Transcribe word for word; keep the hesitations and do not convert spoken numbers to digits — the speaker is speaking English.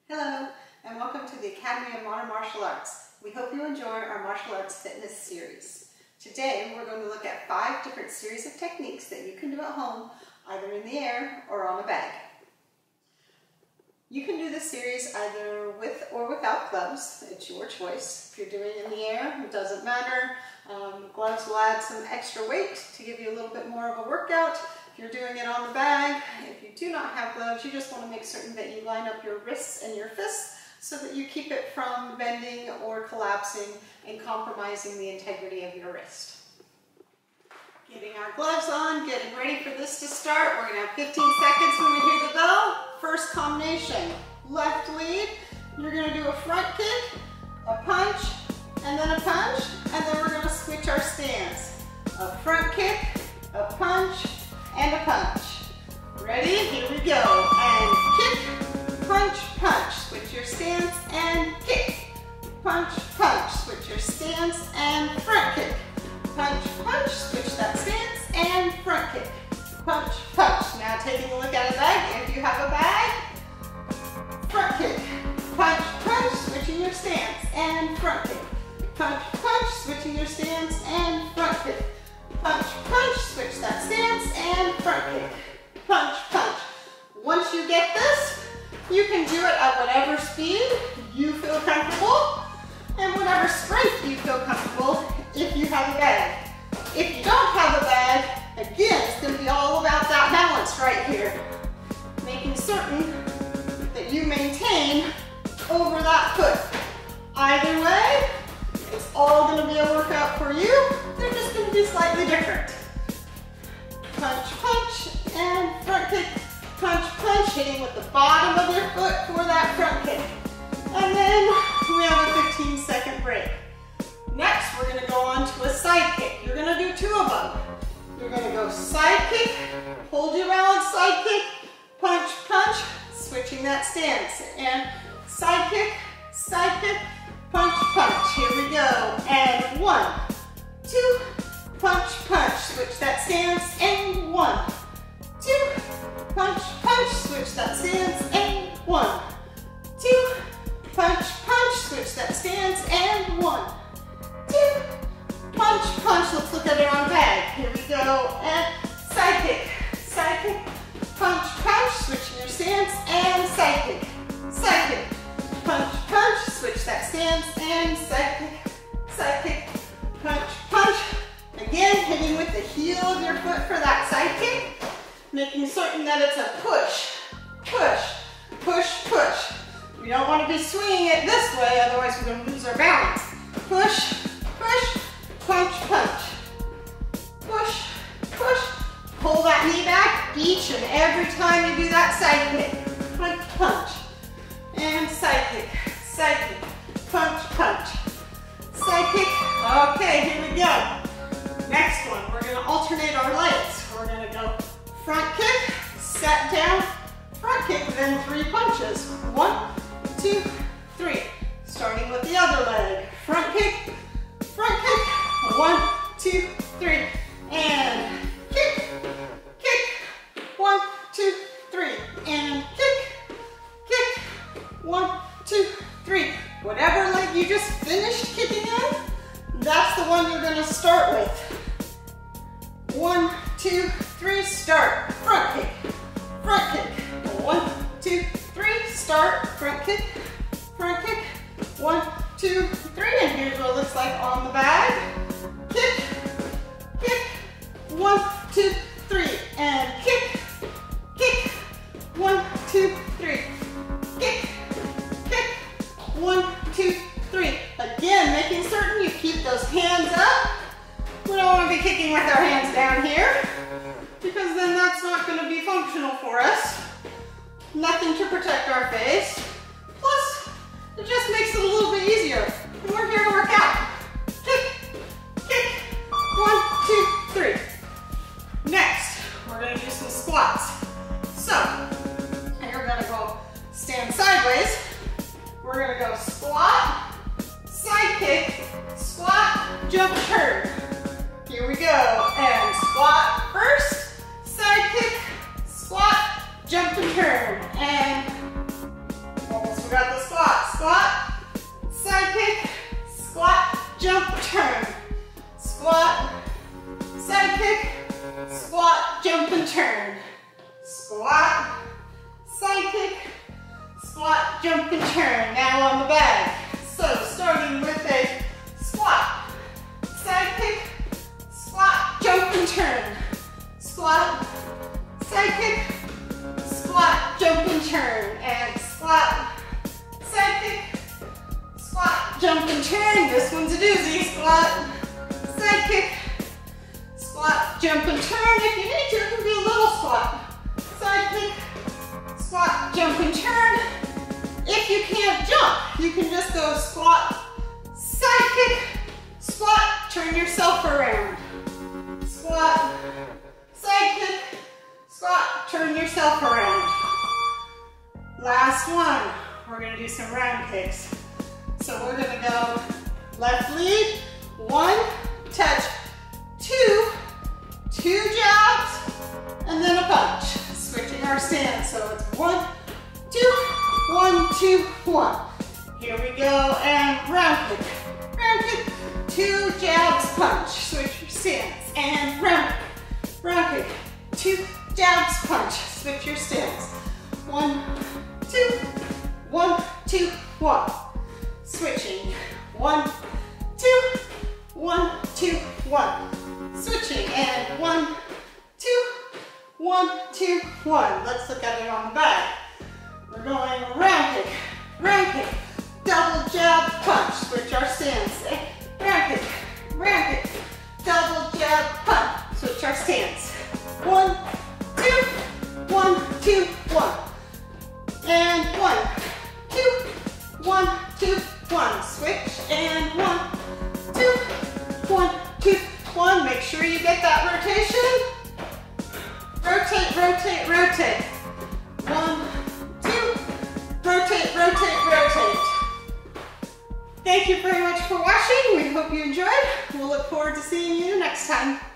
Hello, and welcome to the Academy of Modern Martial Arts. We hope you enjoy our martial arts fitness series. Today, we're going to look at five different series of techniques that you can do at home, either in the air or on a bag. You can do this series either with or without gloves. It's your choice. If you're doing it in the air, it doesn't matter. Um, gloves will add some extra weight to give you a little bit more of a workout. If you're doing it on the bag, if you do not have gloves, you just want to make certain that you line up your wrists and your fists so that you keep it from bending or collapsing and compromising the integrity of your wrist. Getting our gloves on, getting ready for this to start. We're going to have fifteen seconds when we hear the bell. First combination, left lead. You're going to do a front kick, a punch, and then a punch, and then we're going to switch our stance. A front kick, a punch, and a punch. Ready? Here we go. And kick, punch, punch. Switch your stance and kick. Punch, punch. Switch your stance and front kick. Punch, punch. Switch that stance and front kick. Punch, punch. Now taking a look at a bag. If you have a bag, front kick. Punch, punch. Switching your stance and front kick. Punch, punch. Switching your stance and front kick. Punch, punch, switch that stance, and front kick. Punch, punch. Once you get this, you can do it at whatever speed you feel comfortable and whatever strength you feel comfortable if you have a bag. If you don't have a bag, again, it's going to be all about that balance right here. Making certain that you maintain over that foot. Either way, it's all going to be a workout for you. They're just going to be slightly different. Punch, punch, and front kick. Punch, punch, hitting with the bottom of your foot for that front kick. And then we have a fifteen second break. Next, we're going to go on to a side kick. You're going to do two of them. You're going to go side kick, hold your balance, side kick, punch, punch, switching that stance. And side kick, side kick, punch, punch. Here we go. And one, two, punch, punch. Switch that stance. And one, two, punch, punch. Switch that stance. And one, two, punch, punch. Switch that stance. And one, two, punch, punch. Let's look at it on a bag. Here we go. And side kick, side kick, punch, punch. Switching your stance. And side kick, side kick. Punch, punch, switch that stance, and side kick, side kick, punch, punch. Again, hitting with the heel of your foot for that side kick, making certain that it's a push, push, push, push. We don't want to be swinging it this way, otherwise we're going to lose our balance. Push, push, punch, punch. Push, push. Pull that knee back each and every time you do that side kick. Punch, punch. And side kick, side kick, punch, punch, side kick. Okay, here we go. Next one, we're going to alternate our legs. We're going to go front kick, set down, front kick, then three punches. One, two, three. Starting with the other leg. Front kick, front kick, one, two, three. And kick, kick, one, two, three. And kick, kick. One, two, three. Whatever leg you just finished kicking in, that's the one you're going to start with. One, two, three, start. Front kick, front kick. One, two, three, start. Front kick, front kick. One, two, three. And here's what it looks like on the bag. Kick, kick. One, two, three. And kick, kick. One, two, three. Kick. One, two, three. Again, making certain you keep those hands up. We don't want to be kicking with our hands down here because then that's not going to be functional for us. Nothing to protect our face. Plus, it just makes it a little bit easier. We're here to work out. Kick, kick. One, two, three. Next, we're going to do some squats. So, you're going to go stand sideways. We're going to go squat, side kick, squat, jump, turn. Here we go. And squat first, side kick, squat, jump and turn. And almost forgot squat, jump and turn. Now on the back. So starting with a squat, side kick, squat, jump and turn. Squat, side kick, squat, jump and turn. And squat, side kick, squat, jump and turn. This one's a doozy. Squat, side kick, squat, jump and turn. If you need to, it can be a little squat. Side kick, squat, jump and turn. If you can't jump, you can just go squat, side kick, squat, turn yourself around. Squat, side kick, squat, turn yourself around. Last one, we're gonna do some round kicks. So we're gonna go left lead, one, touch, two, two jabs, and then a punch. Switching our stance, so it's one, two, one, two, one. Here we go, and round kick, round kick, two jabs, punch. Switch your stance, and round kick, round kick, two jabs, punch. Switch your stance. One, two, one, two, one. Switching, one, two, one, two, one. Switching, and one, two, one, two, one. Let's look at it on the back. We're going round kick, round kick, double jab, punch. Switch our stance. Round kick, round kick, double jab, punch. Switch our stance. One, two, one, two, one. And one, two, one, two, one. Switch, and one, two, one, two, one. Make sure you get that rotation. Rotate, rotate, rotate. One, two, rotate, rotate, rotate. Thank you very much for watching. We hope you enjoyed. We'll look forward to seeing you next time.